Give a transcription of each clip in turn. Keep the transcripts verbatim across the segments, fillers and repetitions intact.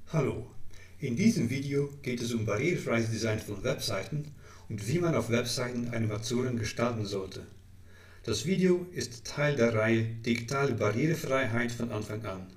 Hallo, in diesem Video geht es um barrierefreies Design von Webseiten und wie man auf Webseiten Animationen gestalten sollte. Das Video ist Teil der Reihe Digitale Barrierefreiheit von Anfang an.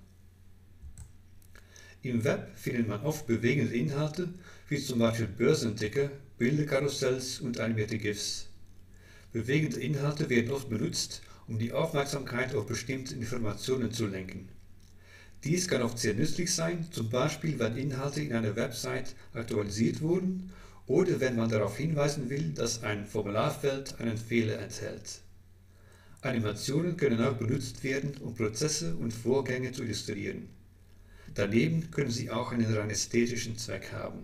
Im Web findet man oft bewegende Inhalte, wie zum Beispiel Börsenticker, Bilderkarussells und animierte GIFs. Bewegende Inhalte werden oft benutzt, um die Aufmerksamkeit auf bestimmte Informationen zu lenken. Dies kann oft sehr nützlich sein, zum Beispiel wenn Inhalte in einer Website aktualisiert wurden oder wenn man darauf hinweisen will, dass ein Formularfeld einen Fehler enthält. Animationen können auch benutzt werden, um Prozesse und Vorgänge zu illustrieren. Daneben können sie auch einen rein ästhetischen Zweck haben.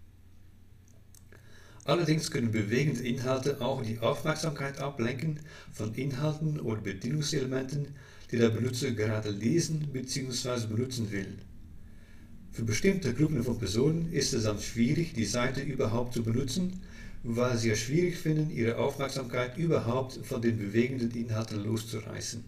Allerdings können bewegende Inhalte auch die Aufmerksamkeit ablenken von Inhalten oder Bedienungselementen, die der Benutzer gerade lesen bzw. benutzen will. Für bestimmte Gruppen von Personen ist es dann schwierig, die Seite überhaupt zu benutzen, weil sie es schwierig finden, ihre Aufmerksamkeit überhaupt von den bewegenden Inhalten loszureißen.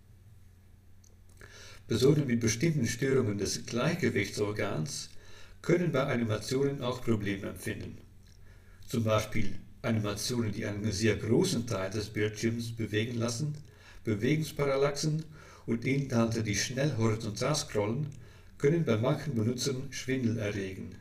Personen mit bestimmten Störungen des Gleichgewichtsorgans können bei Animationen auch Probleme empfinden. Zum Beispiel Animationen, die einen sehr großen Teil des Bildschirms bewegen lassen, Bewegungsparallaxen und Inhalte, die schnell horizontal scrollen, können bei manchen Benutzern Schwindel erregen.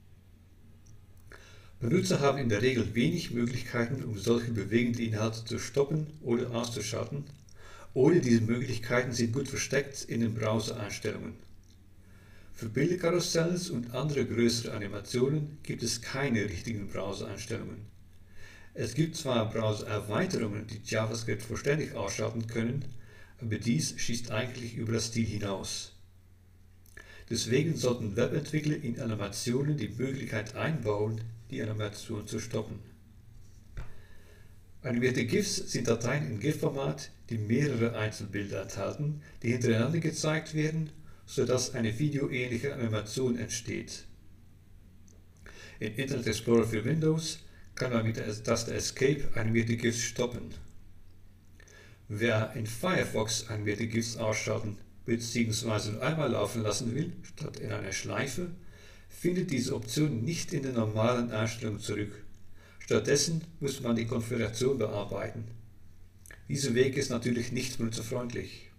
Benutzer haben in der Regel wenig Möglichkeiten, um solche bewegenden Inhalte zu stoppen oder auszuschalten, oder diese Möglichkeiten sind gut versteckt in den Browser-Einstellungen. Für Bilderkarussells und andere größere Animationen gibt es keine richtigen Browser-Einstellungen. Es gibt zwar Browser-Erweiterungen, die JavaScript vollständig ausschalten können, aber dies schießt eigentlich über das Ziel hinaus. Deswegen sollten Webentwickler in Animationen die Möglichkeit einbauen, die Animation zu stoppen. Animierte GIFs sind Dateien in GIF-Format, die mehrere Einzelbilder enthalten, die hintereinander gezeigt werden, sodass eine videoähnliche Animation entsteht. In Internet Explorer für Windows kann man mit der Taste Escape animierte GIFs stoppen. Wer in Firefox animierte GIFs ausschalten bzw. nur einmal laufen lassen will, statt in einer Schleife, findet diese Option nicht in den normalen Einstellungen zurück. Stattdessen muss man die Konfiguration bearbeiten. Dieser Weg ist natürlich nicht benutzerfreundlich.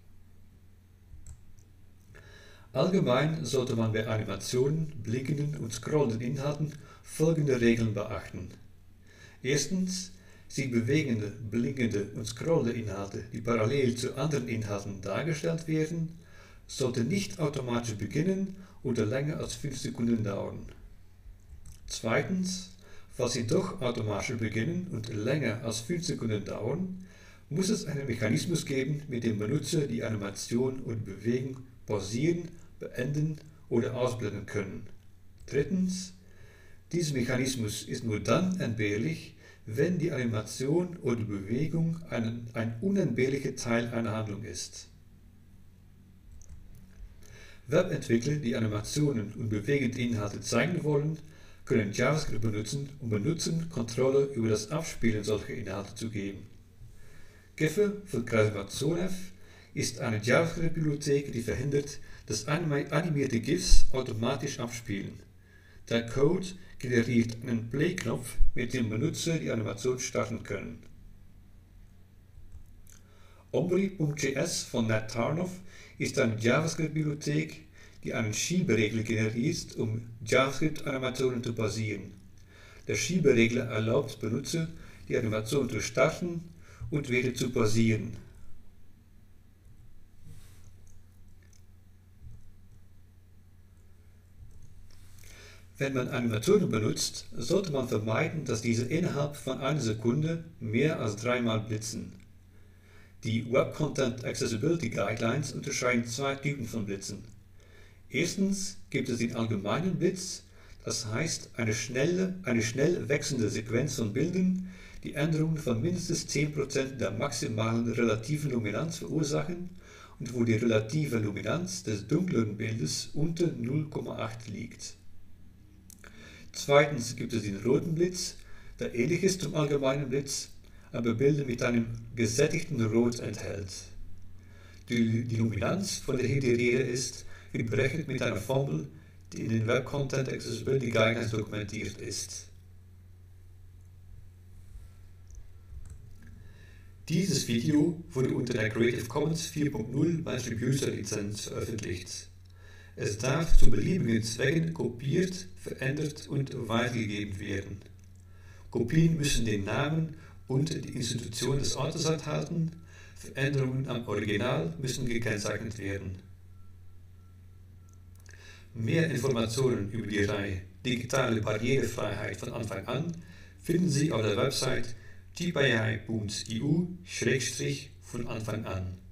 Allgemein sollte man bei Animationen, blinkenden und scrollenden Inhalten folgende Regeln beachten. Erstens, sie bewegende, blinkende und scrollende Inhalte, die parallel zu anderen Inhalten dargestellt werden, sollten nicht automatisch beginnen oder länger als fünf Sekunden dauern. Zweitens, falls sie doch automatisch beginnen und länger als fünf Sekunden dauern, muss es einen Mechanismus geben, mit dem Benutzer die Animation oder Bewegung pausieren, beenden oder ausblenden können. Drittens, dieser Mechanismus ist nur dann entbehrlich, wenn die Animation oder Bewegung ein, ein unentbehrlicher Teil einer Handlung ist. Webentwickler, die Animationen und bewegende Inhalte zeigen wollen, können JavaScript benutzen, um Benutzern Kontrolle über das Abspielen solcher Inhalte zu geben. Geffe von Kreativation ist eine JavaScript-Bibliothek, die verhindert, dass animierte GIFs automatisch abspielen. Der Code generiert einen Play-Knopf, mit dem Benutzer die Animation starten können. Ombre.js von Nat Tarnoff ist eine JavaScript-Bibliothek, die einen Schieberegler generiert, um JavaScript-Animationen zu pausieren. Der Schieberegler erlaubt Benutzer, die Animation zu starten und wieder zu pausieren. Wenn man Animationen benutzt, sollte man vermeiden, dass diese innerhalb von einer Sekunde mehr als dreimal blitzen. Die Web Content Accessibility Guidelines unterscheiden zwei Typen von Blitzen. Erstens gibt es den allgemeinen Blitz, das heißt eine, schnelle, eine schnell wechselnde Sequenz von Bildern, die Änderungen von mindestens zehn Prozent der maximalen relativen Luminanz verursachen und wo die relative Luminanz des dunkleren Bildes unter null Komma acht liegt. Zweitens gibt es den roten Blitz, der ähnlich ist zum allgemeinen Blitz, aber Bilder mit einem gesättigten Rot enthält. Die, die Luminanz, von der hier die Rede ist, wird berechnet mit einer Formel die in den Web Content Accessibility Guidelines dokumentiert ist. Dieses Video wurde unter der Creative Commons vier Punkt null Attribution Lizenz veröffentlicht. Es darf zu beliebigen Zwecken kopiert, verändert und weitergegeben werden. Kopien müssen den Namen und die Institution des Autors enthalten, Veränderungen am Original müssen gekennzeichnet werden. Mehr Informationen über die Reihe Digitale Barrierefreiheit von Anfang an finden Sie auf der Website T B I punkt E U Schrägstrich von Anfang an.